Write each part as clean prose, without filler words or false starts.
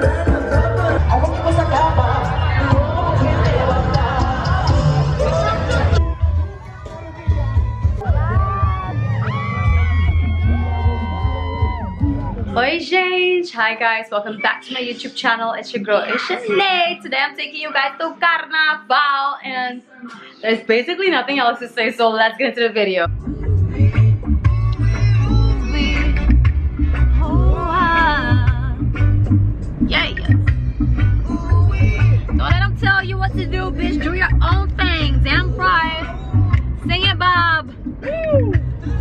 Oi gente! Hi guys, welcome back to my YouTube channel. It's your girl Ishanae. Today I'm taking you guys to Carnaval and there's basically nothing else to say, so let's get into the video. Yeah. Don't let them tell you what to do, bitch. Do your own thing. Damn right. Sing it, Bob. Woo.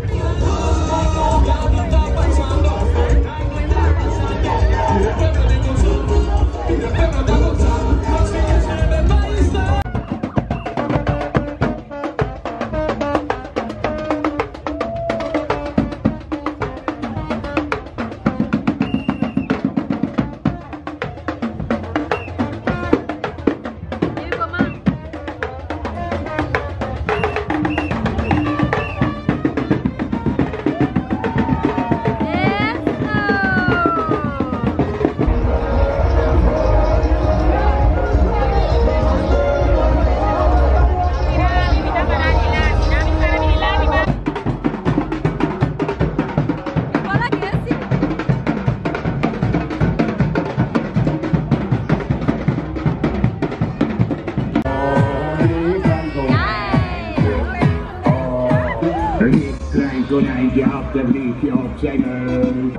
Je had de briefje op zijn neus.